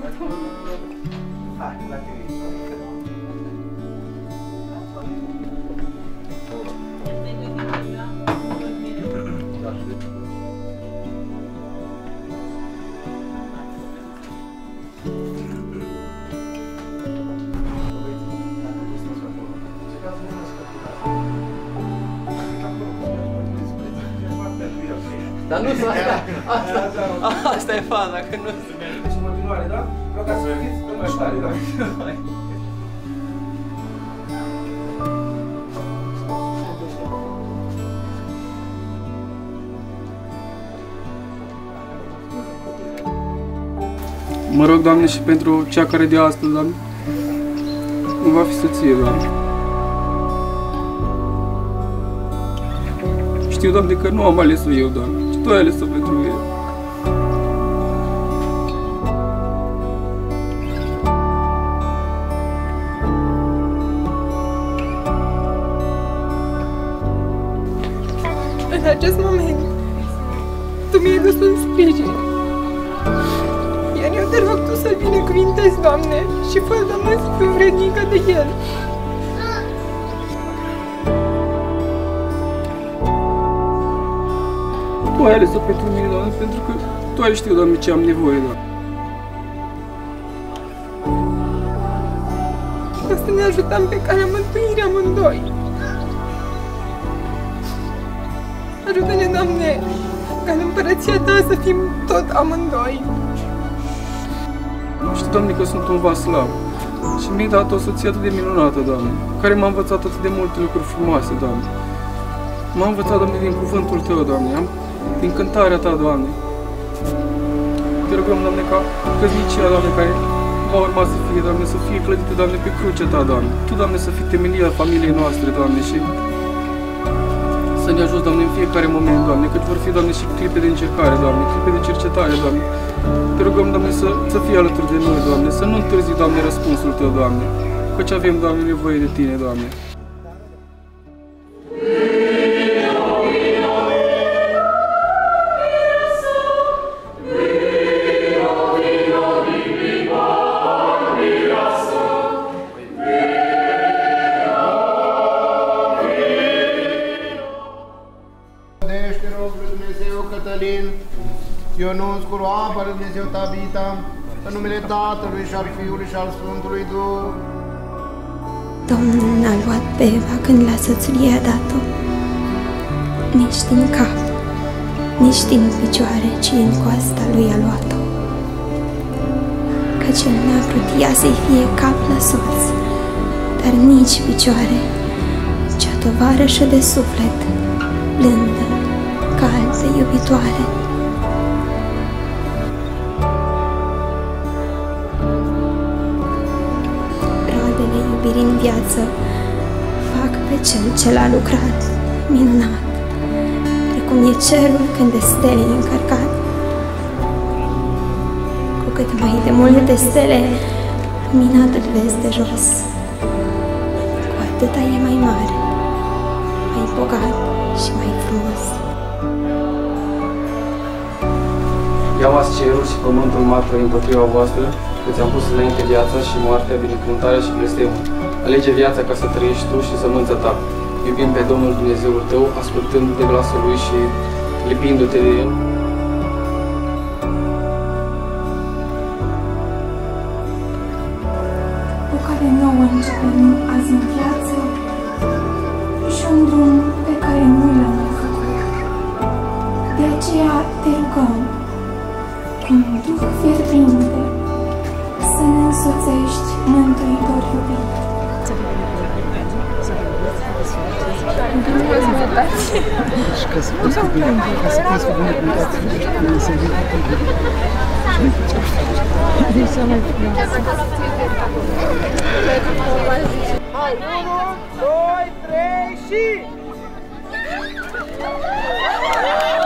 Hai, la tine. Dar nu sunt asta e faza, că nu sunt. Deci în continuare, da? Vreau ca să fiți în mai tare, da? Mă rog, Doamne, și pentru cea care de astăzi, Doamne, îmi va fi soție, Doamne. Știu, Doamne, că nu am ales-o eu, Doamne, ci Tu ai ales-o pentru el. În acest moment, Tu mi-ai dus un sprijin. Iar eu te rog Tu să-l binecuvintezi, Doamne, și fă, Doamne, să fiu vrednică de el. Tu ai ales-o pentru mine, Doamne, pentru că Tu ai știut, Doamne, ce am nevoie, Doamne. Ca să ne ajutăm pe calea mântuirii amândoi. Ajută-ne, Doamne, ca în împărăția Ta să fim tot amândoi. Știi, Doamne, că sunt un vas slab și mi-ai dat o soție atât de minunată, Doamne, care m-a învățat atât de multe lucruri frumoase, Doamne. M-a învățat, Doamne, din cuvântul Tău, Doamne, din cântarea Ta, Doamne. Te rugăm, Doamne, ca căsnicia, Doamne, care va urma să fie, Doamne, să fie clădită, Doamne, pe crucea Ta, Doamne. Tu, Doamne, să fii temelia familiei noastre, Doamne, și să ne ajuți, Doamne, în fiecare moment, Doamne, căci vor fi, Doamne, și clipe de încercare, Doamne, clipe de cercetare, Doamne. Te rugăm, Doamne, să fii alături de noi, Doamne, să nu întârzi, Doamne, răspunsul Tău, Doamne, căci avem, Doamne, nevoie de Tine, Doamne. Ionuț cu roaba lui Dumnezeu Tabita, în numele Tatălui și al Fiului și al Sfântului Duh. Domnul n-a luat pe Eva când la soțulie a dat-o, nici din cap, nici din picioare, ci în coasta lui a luat-o. Căci el n-a vrut ea să-i fie cap la soț, dar nici picioare, cea tovarășă de suflet, blândă, caldă, iubitoare. Iubirii în viață fac pe cel ce l-a lucrat minunat, precum e cerul când de stele e încărcat. Cu cât mai de multe stele luminat îl vezi de jos, cu atâta e mai mare, mai bogat și mai frumos. Iau azi cerul și pământul martor împotriva voastră, că ți-am pus înainte viața și moartea, binecuvântarea și blestemul. Alege viața ca să trăiești tu și sămânța ta, iubind pe Domnul Dumnezeul tău, ascultând de glasul Lui și lipindu-te de El. O care nouă începem azi în viață și un drum pe care nu l-am mai făcut. De aceea te rugăm, cu un duh fierbinte, să ne însoțești, Mântuitor iubit. Și ca să poți fi binecuvântați, să vii cu Hai, 1, 2, 3 și...